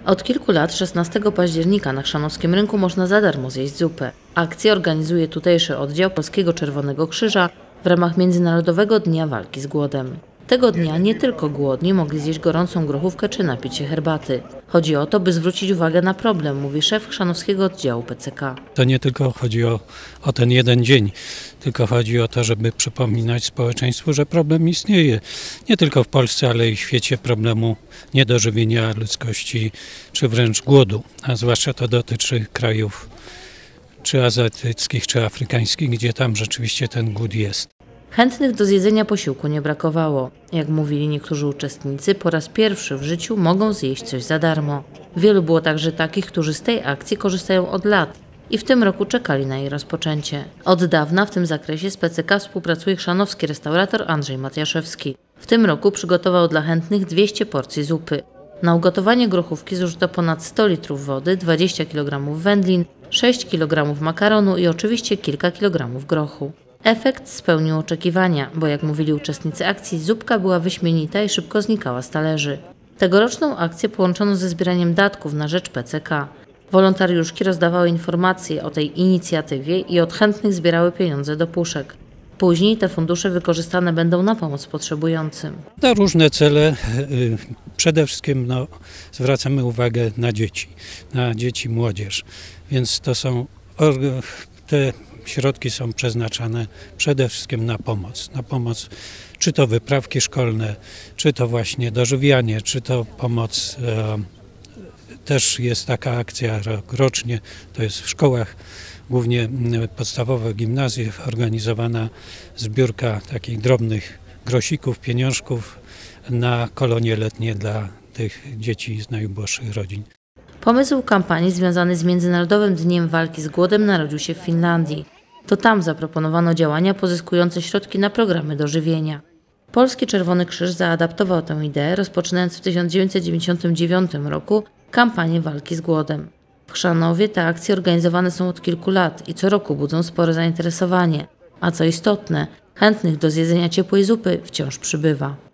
Od kilku lat 16 października na chrzanowskim rynku można za darmo zjeść zupę. Akcję organizuje tutejszy oddział Polskiego Czerwonego Krzyża w ramach Międzynarodowego Dnia Walki z Głodem. Tego dnia nie tylko głodni mogli zjeść gorącą grochówkę czy napić się herbaty. Chodzi o to, by zwrócić uwagę na problem, mówi szef chrzanowskiego oddziału PCK. To nie tylko chodzi o ten jeden dzień, tylko chodzi o to, żeby przypominać społeczeństwu, że problem istnieje. Nie tylko w Polsce, ale i w świecie problemu niedożywienia ludzkości, czy wręcz głodu. A zwłaszcza to dotyczy krajów czy azjatyckich, czy afrykańskich, gdzie tam rzeczywiście ten głód jest. Chętnych do zjedzenia posiłku nie brakowało. Jak mówili niektórzy uczestnicy, po raz pierwszy w życiu mogą zjeść coś za darmo. Wielu było także takich, którzy z tej akcji korzystają od lat i w tym roku czekali na jej rozpoczęcie. Od dawna w tym zakresie z PCK współpracuje chrzanowski restaurator Andrzej Matiaszewski. W tym roku przygotował dla chętnych 200 porcji zupy. Na ugotowanie grochówki zużyto ponad 100 litrów wody, 20 kg wędlin, 6 kg makaronu i oczywiście kilka kilogramów grochu. Efekt spełnił oczekiwania, bo jak mówili uczestnicy akcji, zupka była wyśmienita i szybko znikała z talerzy. Tegoroczną akcję połączono ze zbieraniem datków na rzecz PCK. Wolontariuszki rozdawały informacje o tej inicjatywie i od chętnych zbierały pieniądze do puszek. Później te fundusze wykorzystane będą na pomoc potrzebującym. Na różne cele, przede wszystkim zwracamy uwagę na dzieci, młodzież, więc te środki są przeznaczane przede wszystkim na pomoc, czy to wyprawki szkolne, czy to właśnie dożywianie, czy to pomoc, też jest taka akcja rocznie, to jest w szkołach, głównie podstawowych gimnazjach, organizowana zbiórka takich drobnych grosików, pieniążków na kolonie letnie dla tych dzieci z najuboższych rodzin. Pomysł kampanii związany z Międzynarodowym Dniem Walki z Głodem narodził się w Finlandii. To tam zaproponowano działania pozyskujące środki na programy dożywienia. Polski Czerwony Krzyż zaadaptował tę ideę, rozpoczynając w 1999 roku kampanię walki z głodem. W Chrzanowie te akcje organizowane są od kilku lat i co roku budzą spore zainteresowanie. A co istotne, chętnych do zjedzenia ciepłej zupy wciąż przybywa.